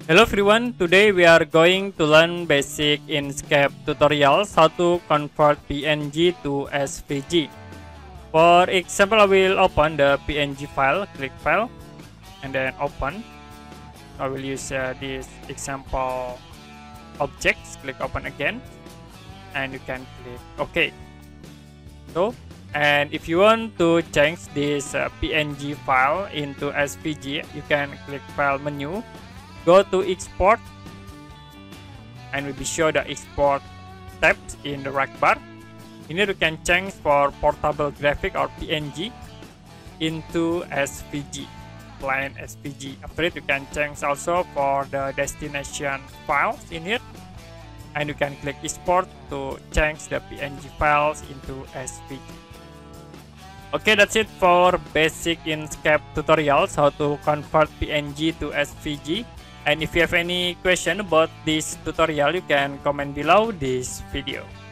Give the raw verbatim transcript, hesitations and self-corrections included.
Hello everyone, today we are going to learn basic Inkscape tutorials how to convert P N G to S V G. For example, I will open the P N G file, click file, and then open. I will use uh, this example objects, click open again, and you can click OK. So, and if you want to change this uh, P N G file into S V G, you can click file menu, go to export, and will be show the export tabs in the right bar. In here you can change for portable graphic or P N G into S V G, plain S V G. After it you can change also for the destination files in here, and you can click export to change the P N G files into S V G. Okay, that's it for basic Inkscape tutorials how to convert P N G to S V G. And if you have any question about this tutorial, you can comment below this video.